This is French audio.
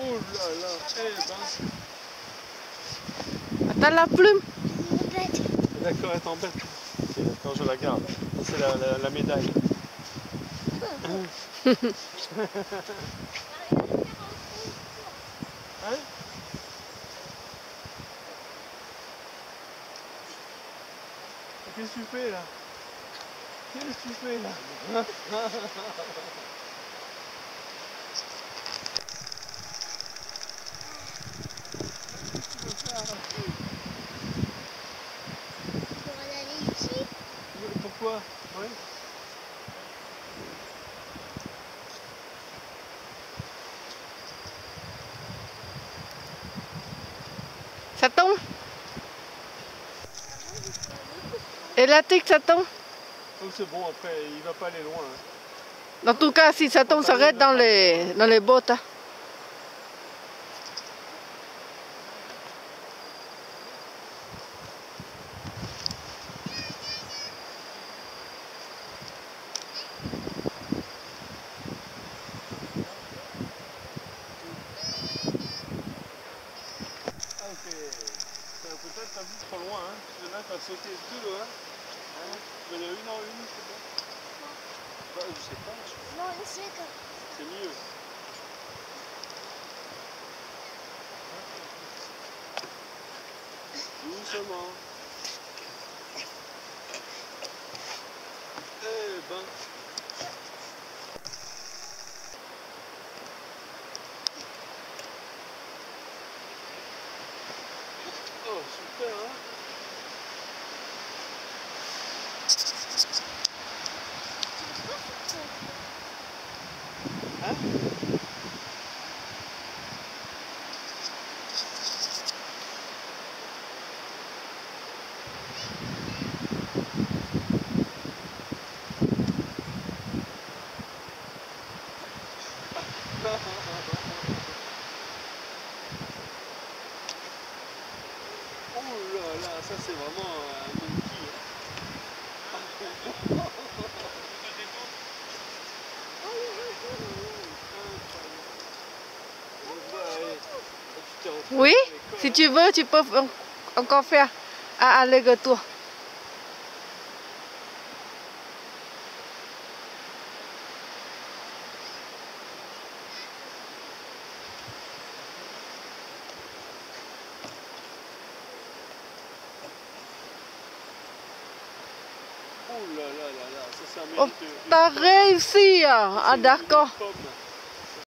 Oh là là, eh ben. Attends la plume. D'accord, elle t'embête. D'accord, je la garde. C'est la médaille. Hein? Qu'est-ce que tu fais là? Qu'est-ce que tu fais là? Pourquoi? Oui. Ça tombe. Et la tique, ça tombe. Oh, c'est bon, après, il va pas aller loin. Hein. En tout cas, si ça tombe, ça reste dans les bottes. Hein. Ok. Peut-être t'as vu trop loin, hein. Il y en a qui ont sauté deux là. Hein. Tu veux aller une en une, c'est bon? Bah, je sais pas. Non, c'est comme. C'est mieux. Doucement. Eh ben. Oh, super, hein? Hein? Oh là là, ça c'est vraiment un monkey. Oui, si tu veux, tu peux encore faire un aller-retour. Oh là là là là, ça Oh, mérite t'as réussi! Ah, d'accord. pomme.